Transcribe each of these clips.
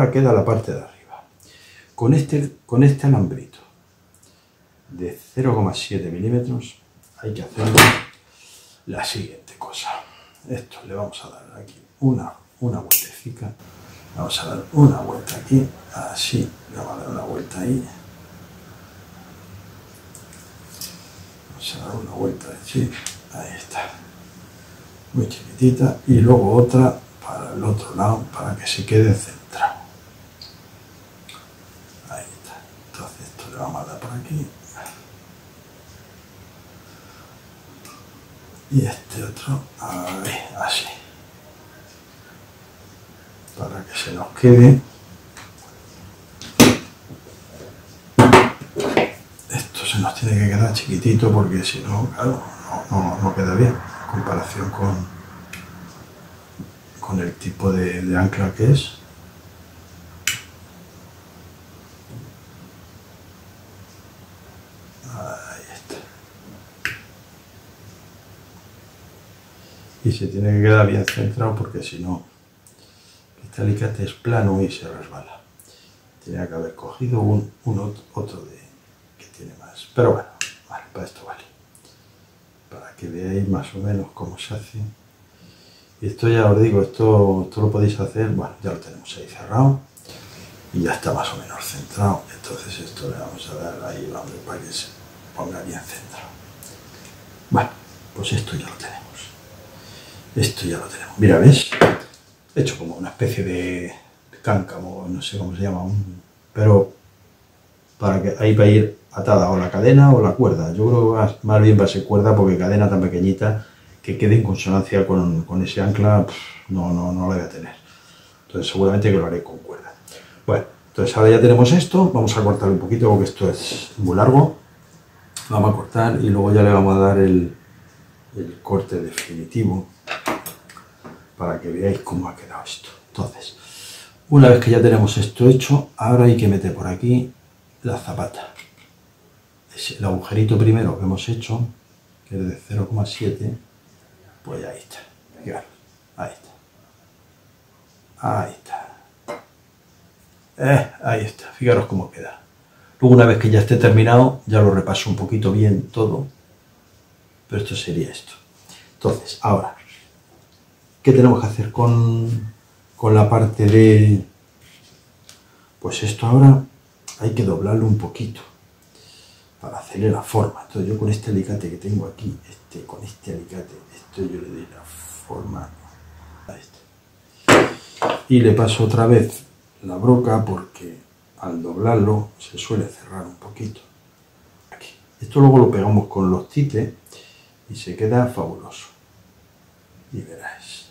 ahora queda la parte de arriba. Con este alambrito de 0,7 milímetros hay que hacer la siguiente cosa. Esto le vamos a dar aquí una vueltecita. Vamos a dar una vuelta aquí, así, le vamos a dar una vuelta ahí. Vamos a dar una vuelta así, ahí está. Muy chiquitita y luego otra para el otro lado para que se quede centrado. Ahí está. Entonces esto le vamos a dar por aquí. Y este otro, ahí, así. Para que se nos quede. Esto se nos tiene que quedar chiquitito porque si no, claro, no queda bien en comparación con el tipo de ancla que es. Ahí está. Y se tiene que quedar bien centrado porque si no, este alicate es plano y se resbala. Tenía que haber cogido otro que tiene más. Pero bueno, vale, para esto vale. Para que veáis más o menos cómo se hace. Y esto ya os digo, esto lo podéis hacer, bueno, ya lo tenemos ahí cerrado. Y ya está más o menos centrado. Entonces esto le vamos a dar ahí, vamos, para que se ponga bien centrado. Bueno, pues esto ya lo tenemos. Esto ya lo tenemos. Mira, ¿ves? He hecho como una especie de cáncamo, no sé cómo se llama, pero para que ahí va a ir atada o la cadena o la cuerda. Yo creo que más bien va a ser cuerda porque cadena tan pequeñita que quede en consonancia con ese ancla, no la voy a tener. Entonces seguramente que lo haré con cuerda. Bueno, entonces ahora ya tenemos esto, vamos a cortar un poquito porque esto es muy largo. Vamos a cortar y luego ya le vamos a dar el corte definitivo para que veáis cómo ha quedado esto. Entonces, una vez que ya tenemos esto hecho, ahora hay que meter por aquí la zapata. Es el agujerito primero que hemos hecho, que es de 0,7, pues ahí está. Fijaros, ahí está. Ahí está. Ahí está, fijaros cómo queda. Luego una vez que ya esté terminado, ya lo repaso un poquito bien todo. Pero esto sería esto. Entonces, ahora, ¿qué tenemos que hacer con la parte de...? Pues esto ahora hay que doblarlo un poquito para hacerle la forma. Entonces yo con este alicate que tengo aquí, con este alicate, esto yo le doy la forma a este. Y le paso otra vez la broca porque al doblarlo se suele cerrar un poquito. Aquí. Esto luego lo pegamos con los tites y se queda fabuloso. Y veráis.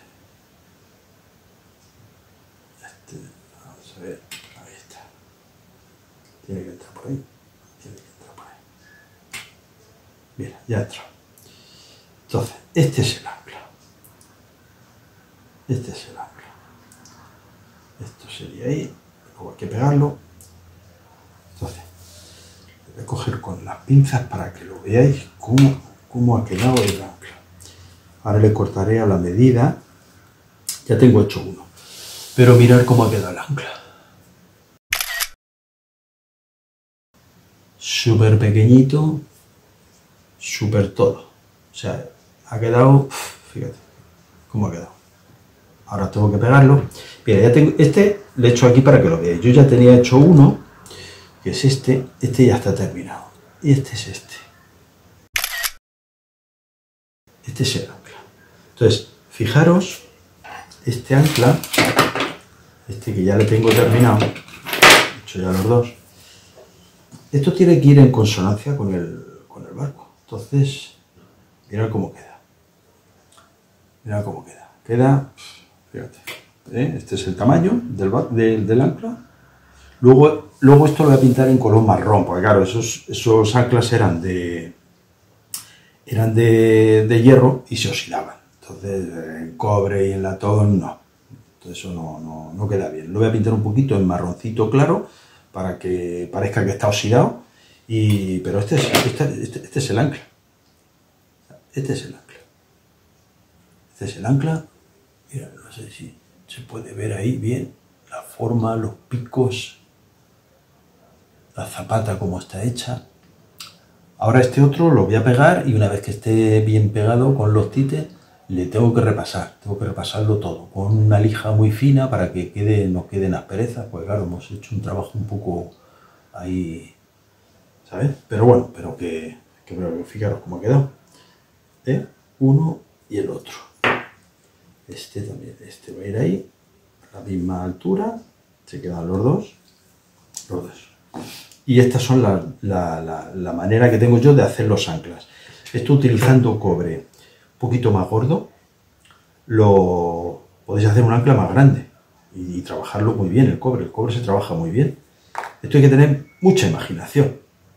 Vamos a ver. Ahí está. Tiene que entrar por ahí. Tiene que entrar por ahí. Mira, ya entró. Entonces, este es el ancla. Este es el ancla. Esto sería ahí. Luego hay que pegarlo. Entonces, voy a coger con las pinzas para que lo veáis cómo ha quedado el ancla. Ahora le cortaré a la medida. Ya tengo hecho uno. Pero mirad cómo ha quedado el ancla. Súper pequeñito. Súper todo. O sea, ha quedado... Fíjate cómo ha quedado. Ahora tengo que pegarlo. Mira, ya tengo... Este le he hecho aquí para que lo veáis. Yo ya tenía hecho uno, que es este. Este ya está terminado. Y este es este. Este es el ancla. Entonces, fijaros, este ancla, este que ya le tengo terminado, he hecho ya los dos, esto tiene que ir en consonancia con el barco. Entonces, mirad cómo queda. Mirad cómo queda. Queda, fíjate, este es el tamaño del ancla. Luego esto lo voy a pintar en color marrón, porque claro, esos anclas eran de hierro y se oxidaban. Entonces, en cobre y en latón, no. Entonces eso no queda bien. Lo voy a pintar un poquito en marroncito claro, para que parezca que está oxidado. Pero este es el ancla. Este es el ancla. Este es el ancla. Mira, no sé si se puede ver ahí bien. la forma, los picos, la zapata como está hecha. Ahora este otro lo voy a pegar y una vez que esté bien pegado con los tites, le tengo que repasarlo todo con una lija muy fina para que no queden asperezas, pues claro, hemos hecho un trabajo un poco ahí, ¿sabes? Pero bueno, pero que fijaros cómo ha quedado, uno y el otro. Este también, este va a ir ahí, a la misma altura, se quedan los dos. Y estas son la manera que tengo yo de hacer los anclas. Esto utilizando cobre un poquito más gordo, podéis hacer un ancla más grande y trabajarlo muy bien, el cobre se trabaja muy bien. Esto hay que tener mucha imaginación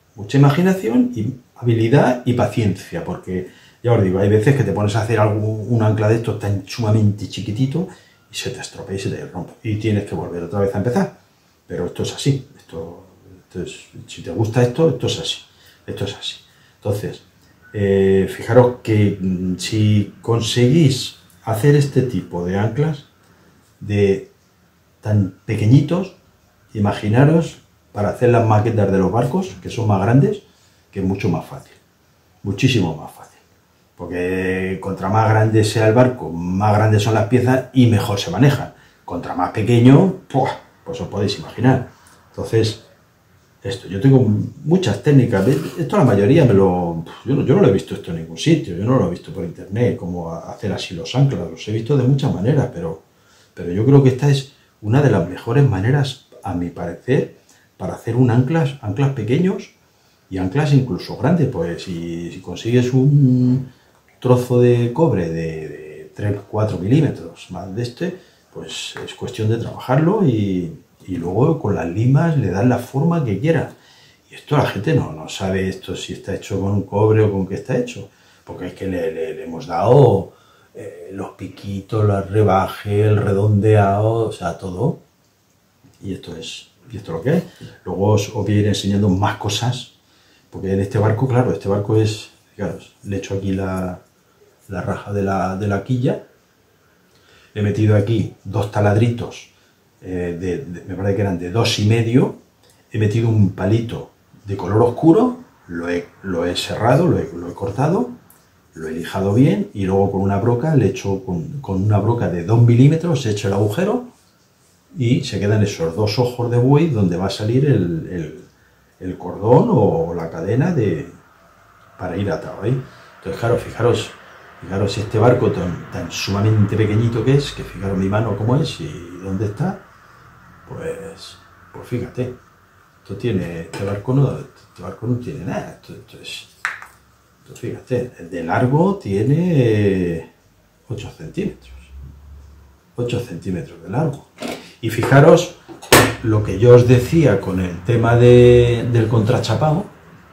y habilidad y paciencia, porque ya os digo, hay veces que te pones a hacer un ancla de estos tan sumamente chiquitito y se te estropea y se te rompe y tienes que volver otra vez a empezar. Pero esto es así, si te gusta esto es así, Entonces, fijaros que si conseguís hacer este tipo de anclas de tan pequeñitos, imaginaros para hacer las maquetas de los barcos, que son más grandes, que es mucho más fácil, muchísimo más fácil, porque contra más grande sea el barco, más grandes son las piezas y mejor se manejan. Contra más pequeño, pues os podéis imaginar. Entonces, yo tengo muchas técnicas, esto la mayoría yo no lo he visto esto en ningún sitio, yo no lo he visto por internet, cómo hacer así los anclas, los he visto de muchas maneras, pero yo creo que esta es una de las mejores maneras, a mi parecer, para hacer anclas pequeños y anclas incluso grandes. Pues si consigues un trozo de cobre de 3-4 milímetros más de pues es cuestión de trabajarlo y luego con las limas le das la forma que quieras. Y esto la gente no sabe esto si está hecho con un cobre o con qué está hecho, porque es que le hemos dado los piquitos, el rebaje, el redondeado, o sea, todo. Y esto es lo que es. Luego os voy a ir enseñando más cosas, porque en este barco, claro, fijaros, le he hecho aquí la raja de la quilla, le he metido aquí 2 taladritos, me parece que eran de 2,5, he metido un palito de color oscuro, lo he cerrado, lo he cortado, lo he lijado bien y luego con una broca, le he hecho con una broca de 2 milímetros, he hecho el agujero y se quedan esos 2 ojos de buey donde va a salir el cordón o la cadena para ir atado ahí. Entonces, claro, fijaros este barco tan sumamente pequeñito que es, que fijaros mi mano cómo es y dónde está, pues fíjate, este barco no tiene nada, esto fíjate, el de largo tiene 8 centímetros, 8 centímetros de largo. Y fijaros lo que yo os decía con el tema del contrachapado,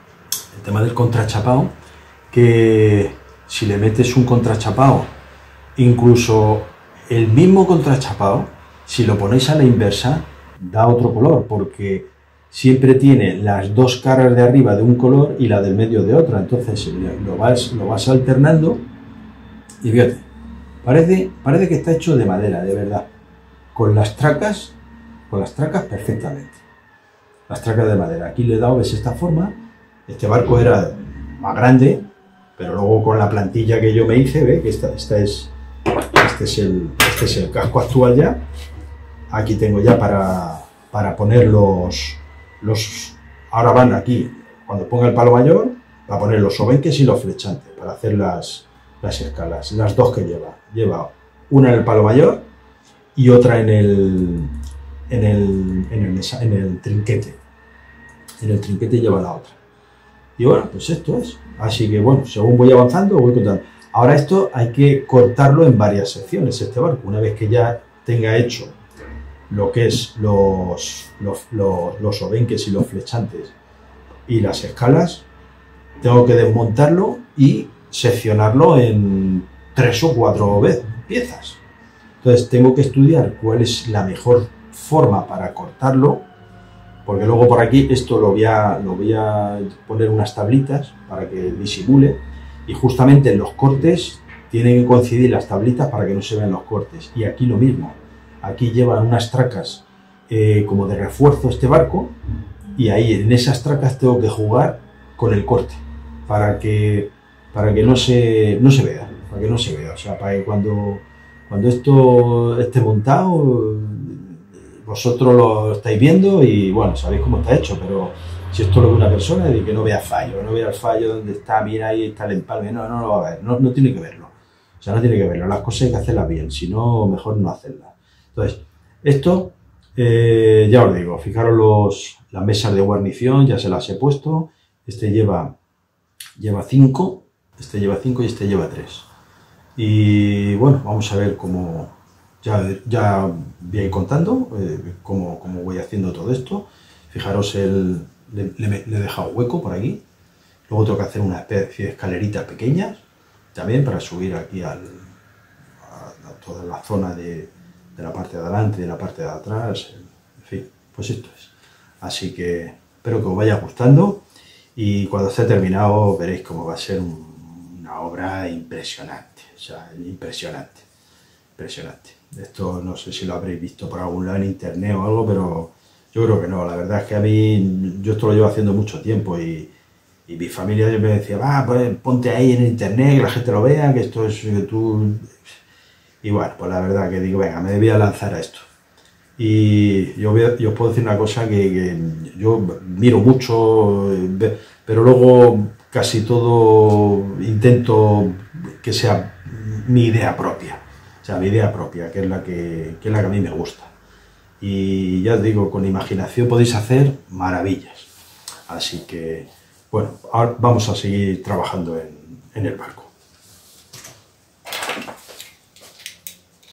que si le metes un contrachapado, incluso el mismo contrachapado, si lo ponéis a la inversa, da otro color, porque siempre tiene las 2 caras de arriba de un color y la del medio de otra. Entonces lo vas alternando y fíjate, parece que está hecho de madera, de verdad. Con las tracas perfectamente. Las tracas de madera. Aquí le he dado, ves, esta forma. Este barco era más grande, pero luego con la plantilla que yo me hice, ve que este es el casco actual ya. Aquí tengo ya para poner los ahora van aquí, cuando ponga el palo mayor, va a poner los obenques y los flechantes para hacer las escalas, las 2 que lleva una en el palo mayor y otra en el trinquete. En el trinquete lleva la otra. Y bueno, pues esto es. Así que bueno, según voy avanzando, voy contando. Ahora esto hay que cortarlo en varias secciones, este barco. Una vez que ya tenga hecho lo que es los obenques y los flechantes y las escalas, tengo que desmontarlo y seccionarlo en 3 o 4 piezas. Entonces tengo que estudiar cuál es la mejor forma para cortarlo, porque luego por aquí esto lo voy a poner unas tablitas para que disimule, y justamente en los cortes tienen que coincidir las tablitas para que no se vean los cortes. Y aquí lo mismo, aquí llevan unas tracas como de refuerzo este barco, y ahí en esas tracas tengo que jugar con el corte para que no se vea, o sea, para que cuando esto esté montado, vosotros lo estáis viendo y bueno, sabéis cómo está hecho, pero si esto lo ve una persona, de que no vea fallo, no vea el fallo donde está, mira ahí está el empalme, no lo va a ver, no tiene que verlo. O sea, no tiene que verlo, las cosas hay que hacerlas bien, si no, mejor no hacerlas. Entonces, esto, ya os digo, fijaros las mesas de guarnición, ya se las he puesto. Este lleva 5, este lleva 5 y este lleva 3. Y bueno, vamos a ver cómo, ya voy a ir contando cómo voy haciendo todo esto. Fijaros, le he dejado hueco por aquí. Luego tengo que hacer una especie de escalerita pequeñas, también para subir aquí a toda la zona de la parte de adelante y de la parte de atrás. En fin, pues esto es. Así que espero que os vaya gustando y cuando esté terminado veréis cómo va a ser una obra impresionante. O sea, impresionante. Esto no sé si lo habréis visto por algún lado en internet o algo, pero yo creo que no. La verdad es que a mí, yo esto lo llevo haciendo mucho tiempo y mi familia me decía, pues ponte ahí en internet, que la gente lo vea, que esto es tú. Y bueno, pues la verdad que digo, venga, me debía lanzar a esto. Y yo os puedo decir una cosa, que yo miro mucho, pero luego casi todo intento que sea mi idea propia. O sea, mi idea propia, que es la que a mí me gusta. Y ya os digo, con imaginación podéis hacer maravillas. Así que, bueno, ahora vamos a seguir trabajando en el barco.